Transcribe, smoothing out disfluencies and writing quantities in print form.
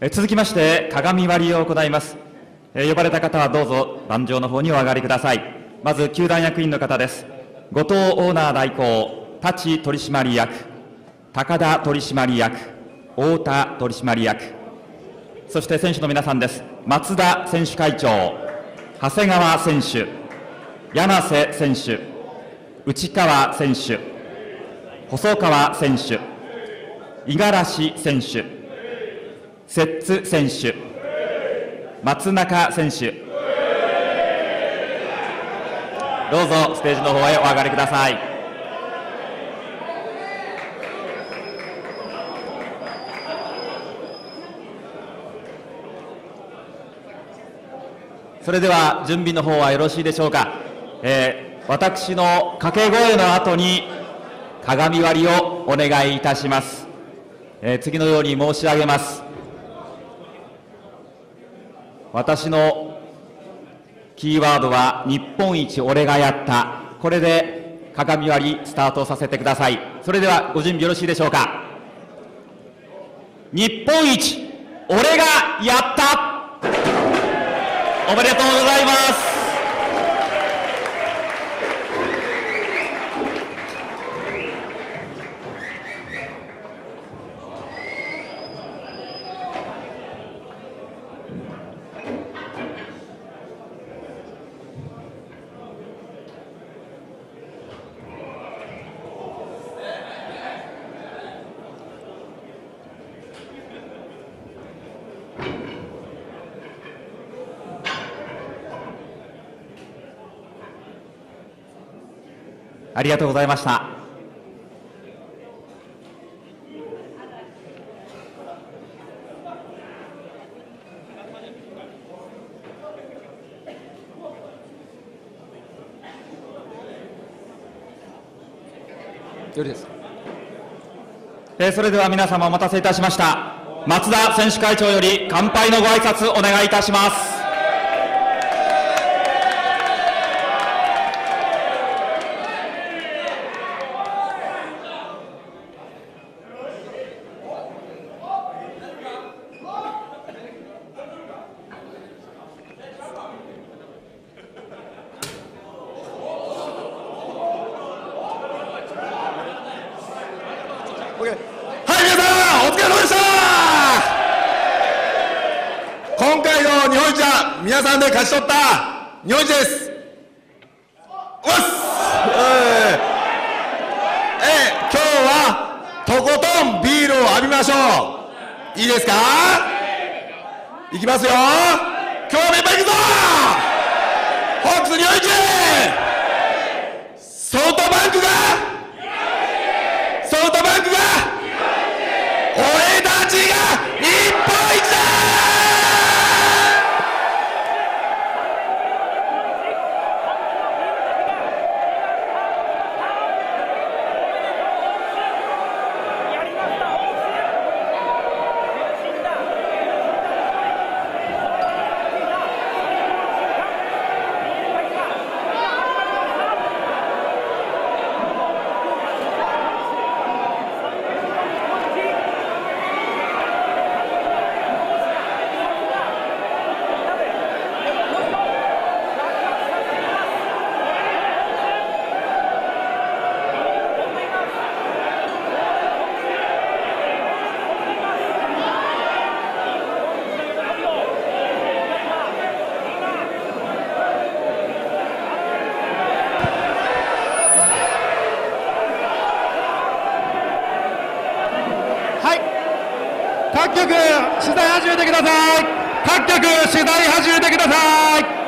続きまして鏡割りを行います。呼ばれた方はどうぞ壇上の方にお上がりください。まず球団役員の方です。後藤オーナー代行、舘取締役、高田取締役、太田取締役、そして選手の皆さんです。松田選手会長、長谷川選手、柳瀬選手、内川選手、細川選手、五十嵐選手、摂津選手、松中選手、どうぞステージの方へお上がりください。それでは準備の方はよろしいでしょうか。私の掛け声の後に鏡割りをお願いいたします。次のように申し上げます。私のキーワードは日本一俺がやった。これで鏡割りスタートさせてください。それではご準備よろしいでしょうか。日本一俺がやった。おめでとうございます。ありがとうございました。よりです。それでは皆様お待たせいたしました。松田選手会長より乾杯のご挨拶お願いいたします。 はい、皆さん、お疲れ様でした。今回の日本一は、皆さんで勝ち取った日本一です。おっす。今日は、とことんビールを浴びましょう。いいですか？いきますよ。今日もいっぱい行くぞ。ホークス日本一。ソフトバンクが俺たちが日本一だ。各局取材始めてください。各局取材始めてください。